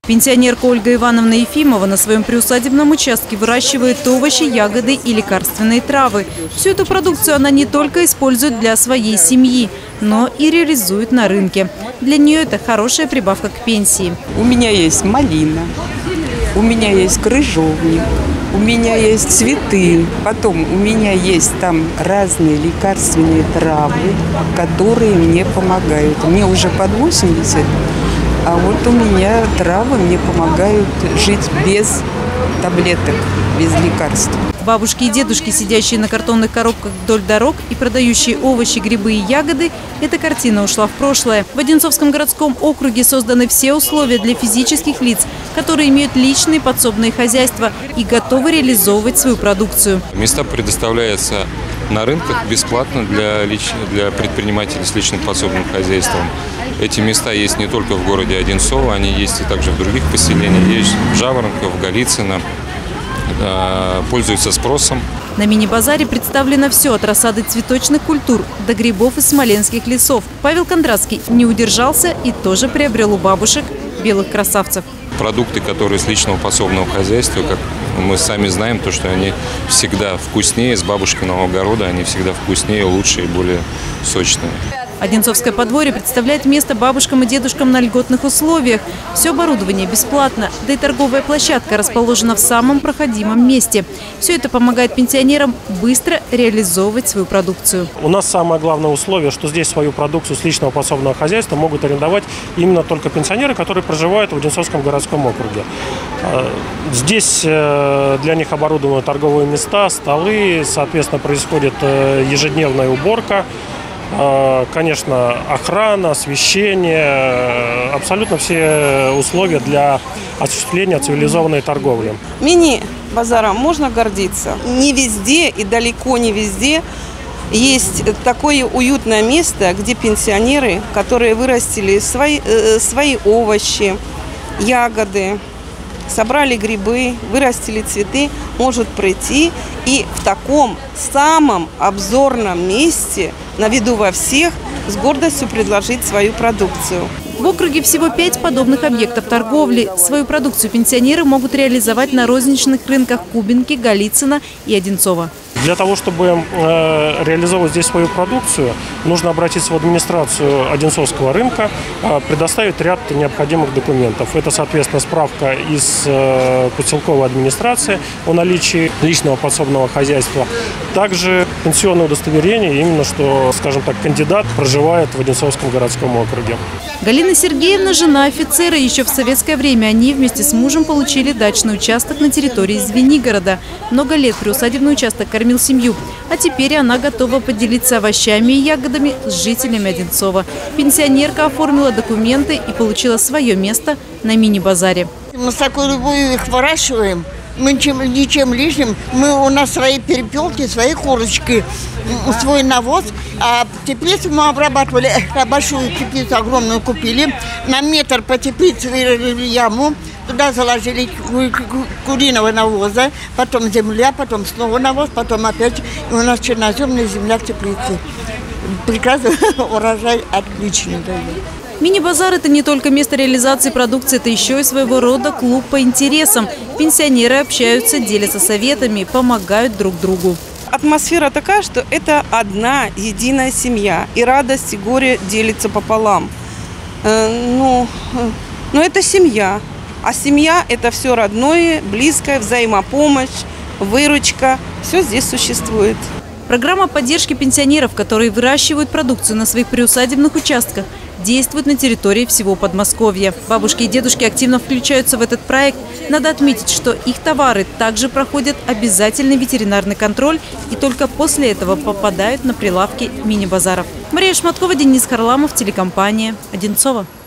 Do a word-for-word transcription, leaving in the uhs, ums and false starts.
Пенсионерка Ольга Ивановна Ефимова на своем приусадебном участке выращивает овощи, ягоды и лекарственные травы. Всю эту продукцию она не только использует для своей семьи, но и реализует на рынке. Для нее это хорошая прибавка к пенсии. У меня есть малина, у меня есть крыжовник, у меня есть цветы. Потом у меня есть там разные лекарственные травы, которые мне помогают. Мне уже под восемьдесят. А вот у меня травы мне помогают жить без таблеток, без лекарств. Бабушки и дедушки, сидящие на картонных коробках вдоль дорог и продающие овощи, грибы и ягоды, эта картина ушла в прошлое. В Одинцовском городском округе созданы все условия для физических лиц, которые имеют личные подсобные хозяйства и готовы реализовывать свою продукцию. Места предоставляются на рынках бесплатно для, лич... для предпринимателей с личным подсобным хозяйством. Эти места есть не только в городе Одинцово, они есть и также в других поселениях. Есть в Жаворонках, в Голицыно. Пользуются спросом. На мини-базаре представлено все от рассады цветочных культур до грибов из смоленских лесов. Павел Кондратский не удержался и тоже приобрел у бабушек белых красавцев. Продукты, которые с личного подсобного хозяйства, как мы сами знаем, то, что они всегда вкуснее, с бабушкиного огорода, они всегда вкуснее, лучше и более сочные. Одинцовское подворье представляет место бабушкам и дедушкам на льготных условиях. Все оборудование бесплатно, да и торговая площадка расположена в самом проходимом месте. Все это помогает пенсионерам быстро реализовывать свою продукцию. У нас самое главное условие, что здесь свою продукцию с личного подсобного хозяйства могут арендовать именно только пенсионеры, которые проживают в Одинцовском городском округе. Здесь для них оборудованы торговые места, столы, соответственно, происходит ежедневная уборка. Конечно, охрана, освещение, абсолютно все условия для осуществления цивилизованной торговли. Мини-базаром можно гордиться. Не везде и далеко не везде есть такое уютное место, где пенсионеры, которые вырастили свои, свои овощи, ягоды, собрали грибы, вырастили цветы, может прийти и в таком самом обзорном месте, на виду во всех, с гордостью предложить свою продукцию. В округе всего пять подобных объектов торговли. Свою продукцию пенсионеры могут реализовать на розничных рынках Кубинки, Голицыно и Одинцово. Для того, чтобы э, реализовать здесь свою продукцию, нужно обратиться в администрацию Одинцовского рынка, э, предоставить ряд необходимых документов. Это, соответственно, справка из э, поселковой администрации о наличии личного подсобного хозяйства. Также пенсионное удостоверение, именно что, скажем так, кандидат проживает в Одинцовском городском округе. Галина Сергеевна – жена офицера. Еще в советское время они вместе с мужем получили дачный участок на территории Звенигорода. Много лет приусадебный участок кормил семью. А теперь она готова поделиться овощами и ягодами с жителями Одинцова. Пенсионерка оформила документы и получила свое место на мини-базаре. Мы с такой любовью их выращиваем. Мы ничем, ничем лишним. Мы, у нас свои перепелки, свои курочки, свой навоз. А теплицу мы обрабатывали. Большую теплицу огромную купили. На метр по теплице вырыли яму. Туда заложили куриного навоза, потом земля, потом снова навоз, потом опять. И у нас черноземная земля в теплице. Прекрасно, урожай отличный дает. Мини-базар – это не только место реализации продукции, это еще и своего рода клуб по интересам. Пенсионеры общаются, делятся советами, помогают друг другу. Атмосфера такая, что это одна единая семья. И радость, и горе делится пополам. Э, ну, ну, это семья. А семья – это все родное, близкое, взаимопомощь, выручка. Все здесь существует. Программа поддержки пенсионеров, которые выращивают продукцию на своих приусадебных участках, действует на территории всего Подмосковья. Бабушки и дедушки активно включаются в этот проект. Надо отметить, что их товары также проходят обязательный ветеринарный контроль и только после этого попадают на прилавки мини-базаров. Мария Шматкова, Денис Харламов, телекомпания «Одинцово».